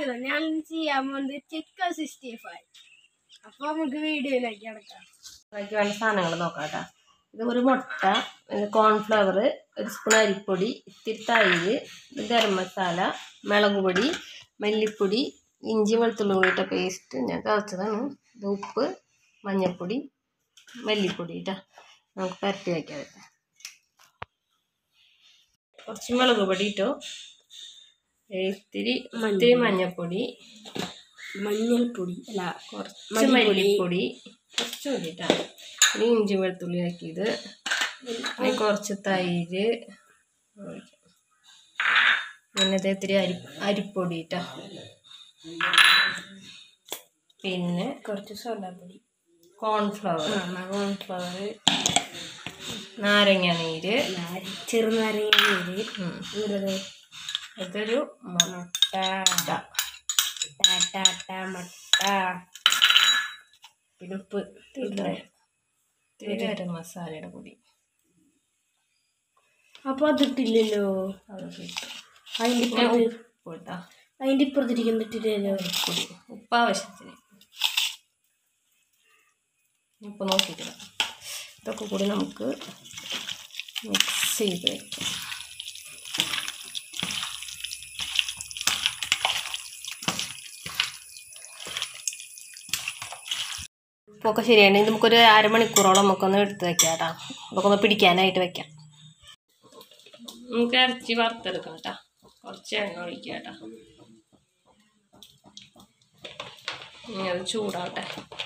സ്വാഗതം. ഞാൻ ചെയ്യാൻ പോകുന്നത് ചിക്കൻ 65. അപ്പോൾ നമുക്ക് വീഡിയോയിലേക്ക് കിടക്കാം. അതിലേക്ക് വേണ്ട സാധനങ്ങൾ നോക്കാം കേട്ടോ. ഇത് ഒരു മുട്ട, കോൺഫ്ലവർ, ഒരു സ്പൂൺ അരിപ്പൊടി, ഇത്തിരി തൈര്, ഗരം മസാല, മുളക് പൊടി, മല്ലിപ്പൊടി, ഇഞ്ചി വെളുത്തുള്ളി കൂടിയിട്ട പേസ്റ്റ് ഞാൻ ചതച്ചതാണ്. ഇത് ഉപ്പ്, മഞ്ഞൾപ്പൊടി, മല്ലിപ്പൊടി കേട്ടോ. നമുക്ക് പരട്ടി വയ്ക്കാം. കുറച്ച് മുളക് പൊടി ഇട്ടോ, ഇത്തിരി മഞ്ഞൾപ്പൊടി അല്ല കുറച്ച് മല്ലിപ്പൊടി, കുറച്ച് കൂടിയിട്ടാണ്. പിന്നെ ഇഞ്ചി വെളുത്തുള്ളി ആക്കിയത്, കുറച്ച് തൈര്, പിന്നെ ഇത്തിരി അരിപ്പൊടി ഇട്ടാ, പിന്നെ കുറച്ച് സോഡാപ്പൊടി, കോൺഫ്ലവർ, നാരങ്ങ നീര്, ചെറുനാരങ്ങ നീര്, ഇതൊരു മുട്ട, പിന്നെ ഉപ്പ്, ഗരം മസാലയുടെ പൊടി. അപ്പോൾ അതിട്ടില്ലല്ലോ. അതിൻ്റെ ഇപ്പുറത്തിരിക്കുന്നിട്ടില്ലല്ലോ പൊടി. ഉപ്പ് ആവശ്യത്തിന് ഉപ്പ് നോക്കിയിട്ടില്ല. ഇതൊക്കെ കൂടി നമുക്ക് മിക്സ് ചെയ്ത് വയ്ക്കാം. ഉപ്പൊക്കെ ശരിയാണെങ്കിൽ നമുക്കൊരു അരമണിക്കൂറോളം നമുക്കൊന്ന് എടുത്ത് വെക്കാം കേട്ടോ. അതൊക്കെ ഒന്ന് പിടിക്കാനായിട്ട് വെക്കാം. നമുക്ക് ഇറച്ചി വറുത്തെടുക്കാം കേട്ടോ. കുറച്ച് എണ്ണ ഒഴിക്കാം കേട്ടോ. ഇനി അത് ചൂടാവട്ടെ.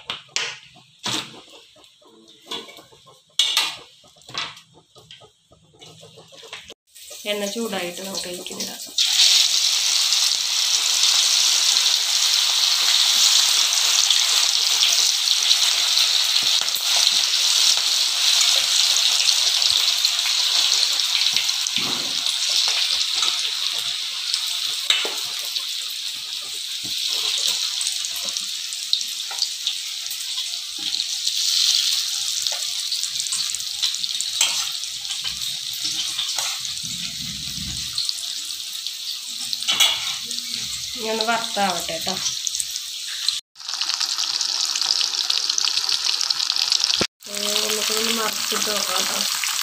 എണ്ണ ചൂടായിട്ട് നമുക്ക് കഴിക്കുന്നില്ല. ഇനി ഒന്ന് വറുത്താവട്ടെ കേട്ടോ. നമുക്കൊന്ന് മറിച്ചിട്ട് നോക്കാം കേട്ടോ.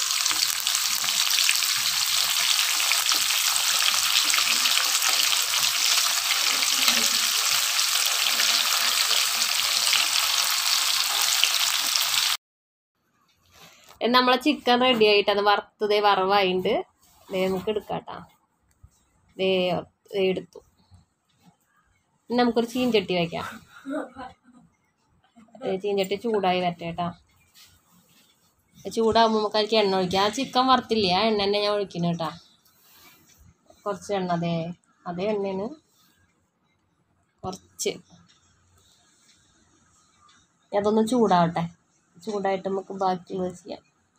നമ്മളെ ചിക്കൻ റെഡി ആയിട്ട് അത് വറുത്തതേ വറവായിട്ട് നമുക്ക് എടുക്കാം കേട്ടോ. എടുത്തു. ഇനി നമുക്കൊരു ചീഞ്ചട്ടി വയ്ക്കാം. ചീഞ്ചട്ടി ചൂടായി വരട്ടെ കേട്ടോ. ചൂടാകുമ്പോൾ നമുക്ക് അതിലേക്ക് എണ്ണ ഒഴിക്കാം. ആ ചിക്കൻ വറുത്തില്ലേ, ആ എണ്ണ തന്നെ ഞാൻ ഒഴിക്കുന്നു കേട്ടോ. കുറച്ച് എണ്ണ അതേ എണ്ണയാണ് കുറച്ച്. അതൊന്ന് ചൂടാവട്ടെ. ചൂടായിട്ട് നമുക്ക് ബാക്കിയുള്ളത് ചെയ്യാം.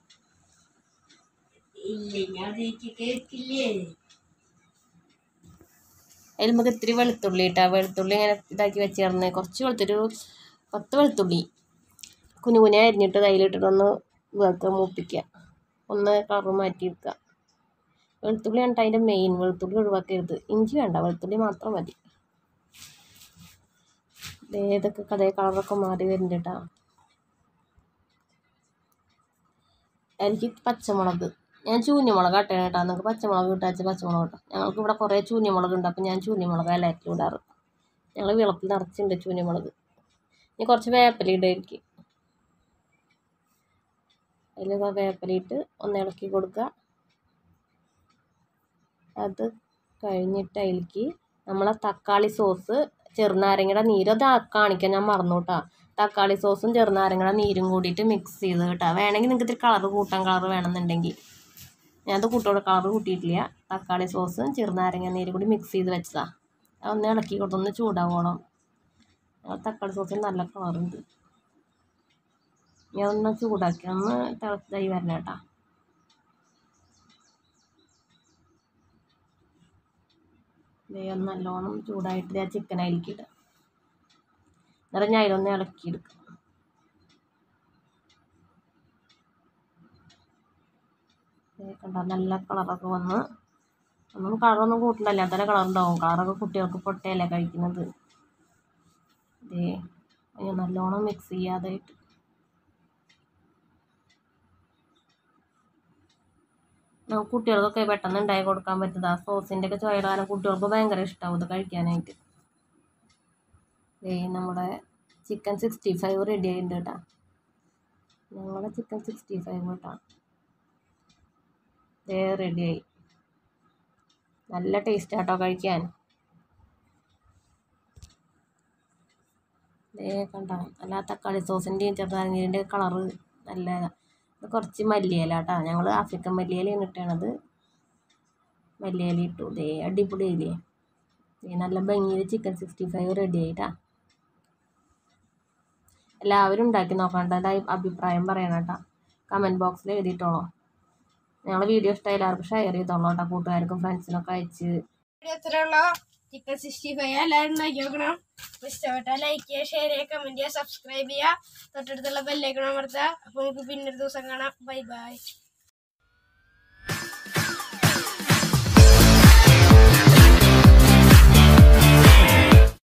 അതിൽ നമുക്ക് ഇത്തിരി വെളുത്തുള്ളി ഇട്ടാ. വെളുത്തുള്ളി ഇങ്ങനെ ഇതാക്കി വെച്ച് ചേർന്ന് കുറച്ച് വെളുത്തൊരു 10 വെളുത്തുള്ളി കുനുകുനെ അരിഞ്ഞിട്ട് കയ്യിലിട്ടിട്ടൊന്ന് മൂപ്പിക്കുക. ഒന്ന് കളറ് മാറ്റി വെക്കുക. വെളുത്തുള്ളി കണ്ടിട്ട് അതിൻ്റെ മെയിൻ. വെളുത്തുള്ളി ഒഴിവാക്കരുത്. ഇഞ്ചി വേണ്ട, വെളുത്തുള്ളി മാത്രം മതി. ഏതൊക്കെ അതേ കളറൊക്കെ മാറി വരുന്നുണ്ട് കേട്ടോ. എനിക്ക് പച്ചമുളക്, ഞാൻ ചൂന്യമുളക് ഇട്ടേ കേട്ടോ. നിങ്ങൾക്ക് പച്ചമുളക് കിട്ടാച്ച പച്ചമുളക് കേട്ടോ. ഞങ്ങൾക്ക് ഇവിടെ കുറേ ചൂന്യമുളക് ഉണ്ട്. അപ്പം ഞാൻ ചൂന്യമുളക് എല്ലാവർക്കും ഇടാറ്. ഞങ്ങൾ വിളപ്പിൽ നിറച്ചുണ്ട് ചൂന്യമുളക്. ഇനി കുറച്ച് വേപ്പില ഇടായിരിക്കും. അതിൽ വേപ്പിലയിട്ട് ഒന്ന് ഇളക്കി കൊടുക്കുക. അത് കഴിഞ്ഞിട്ട് അതിലേക്ക് നമ്മളെ തക്കാളി സോസ്, ചെറുനാരങ്ങയുടെ നീര്, അത് കാണിക്കാൻ ഞാൻ മറന്നു കേട്ടോ. തക്കാളി സോസും ചെറുനാരങ്ങയുടെ നീരും കൂടിയിട്ട് മിക്സ് ചെയ്ത് കേട്ടോ. വേണമെങ്കിൽ നിങ്ങൾക്ക് ഇത്തിരി കളർ കൂട്ടാൻ, കളർ വേണമെന്നുണ്ടെങ്കിൽ. ഞാനത് കളർ കൂട്ടിയിട്ടില്ല. തക്കാളി സോസും ചെറുനാരങ്ങ നീരും കൂടി മിക്സ് ചെയ്ത് വെച്ചതാണ്. അതൊന്ന് ഇളക്കി കൊടുത്തൊന്ന് ചൂടാവണം. തക്കാളി സോസിന് നല്ല കളറുണ്ട്. ഞാൻ ഒന്ന് ചൂടാക്കി ഒന്ന് തിളച്ചായി വരണം കേട്ടോ. ഒന്ന് നല്ലോണം ചൂടായിട്ട് ആ ചിക്കൻ അതിലേക്ക് ഇടുക. എന്നിട്ട് ഞാൻ അതിലൊന്ന് ഇളക്കിയെടുക്കുക. കണ്ട നല്ല കളറൊക്കെ വന്ന് ഒന്നും കളറൊന്നും കൂട്ടണ്ട, അല്ലാത്തന്നെ കളർ ഉണ്ടാവും. കളറൊക്കെ കുട്ടികൾക്ക് പൊട്ടയല്ലേ കഴിക്കുന്നത്. ഇതേ നല്ലോണം മിക്സ് ചെയ്യാതായിട്ട് നമുക്ക് കുട്ടികൾക്കൊക്കെ പെട്ടെന്ന് ഉണ്ടാക്കി കൊടുക്കാൻ പറ്റുന്നത്. ആ സോസിൻ്റെ ഒക്കെ ചോയടാനും കുട്ടികൾക്ക് ഭയങ്കര ഇഷ്ടമാവും ഇത് കഴിക്കാനായിട്ട്. നമ്മുടെ ചിക്കൻ 65 റെഡി ആയിട്ടുണ്ട് കേട്ടോ. ഞങ്ങളുടെ ചിക്കൻ 65 കേട്ടോ റെഡിയായി. നല്ല ടേസ്റ്റ് ആട്ടോ കഴിക്കാൻ. കണ്ട നല്ല തക്കാളി സോസിൻ്റെയും ചെറുനാരങ്ങേൻ്റെ കളറ് നല്ല. കുറച്ച് മല്ലിയില കേട്ടോ, ഞങ്ങൾ ആഫ്രിക്കൻ മല്ലിയിലയാണ് ഇട്ടത്. മല്ലിയില ഇട്ടു. അടിപൊളിയായില്ലേ. നല്ല ഭംഗിയിൽ ചിക്കൻ 65 റെഡി ആയിട്ടാ. എല്ലാവരും ഉണ്ടാക്കി നോക്കേണ്ട അഭിപ്രായം പറയണം കേട്ടോ, കമൻറ്റ് ബോക്സിൽ എഴുതിയിട്ടോളൂ. ഞങ്ങളുടെ വീഡിയോ ഇഷ്ടമായി എല്ലാവർക്കും ഷെയർ ചെയ്തോളൂ കേട്ടോ, കൂട്ടുകാർക്കും ഫ്രണ്ട്സിനൊക്കെ അയച്ച്. എത്രയുള്ള ചിക്കൻ 65 എല്ലാവരും ഉണ്ടാക്കി നോക്കണം. ഇഷ്ടപ്പെട്ടാൽ ലൈക്ക് ചെയ്യുക, ഷെയർ ചെയ്യുക, കമൻറ്റ് ചെയ്യുക, സബ്സ്ക്രൈബ് ചെയ്യുക, തൊട്ടടുത്തുള്ള ബെല്ലൈക്കൺ അമർത്തുക. അപ്പോൾ നമുക്ക് പിന്നൊരു ദിവസം കാണാം. Bye by.